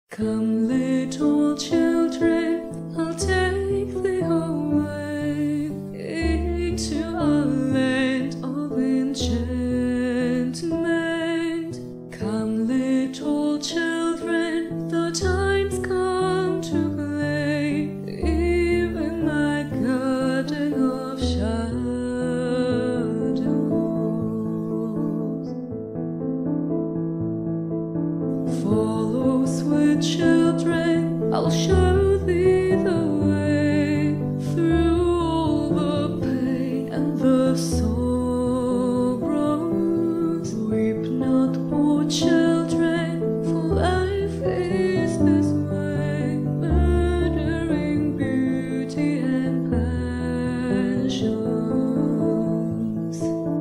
Come, little children, I'll take thee away into a land of enchantment. Come, little children, the time's come to play, even my garden of shadows. Follow, sweet children, I'll show thee the way through all the pain and the sorrows. Weep not, poor children, for life is this way, murdering beauty and passions.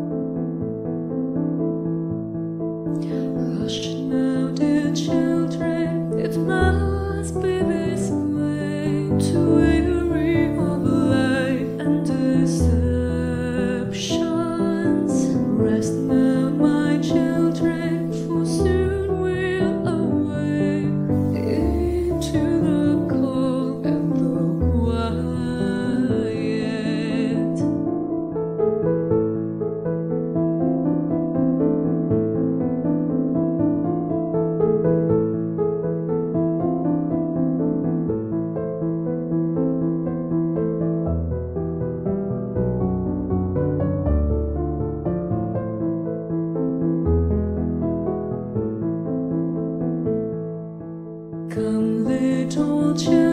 Hush now, dear children, it must be this way, to weary of life and deceptions. Rest now, my children, for soon we'll awake into the cold and the quiet. Come, little children.